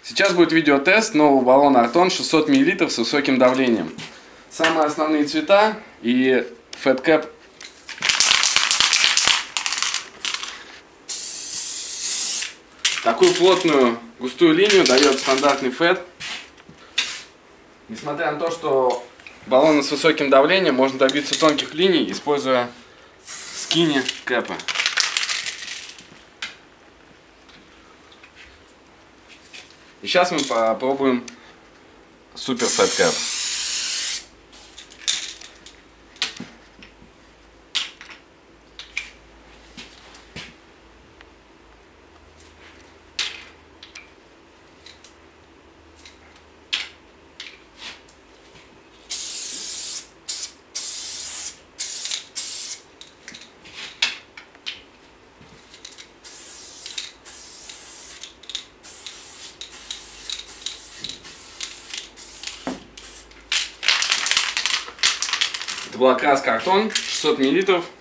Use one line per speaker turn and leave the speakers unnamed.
Сейчас будет видеотест нового баллона Артон 600 мл с высоким давлением. Самые основные цвета и Fat Cap. Такую плотную густую линию дает стандартный Fat. Несмотря на то, что баллоны с высоким давлением, можно добиться тонких линий, используя скини кэпы. И сейчас мы попробуем супер Fat Cap. Это была краска Артон 600 мл.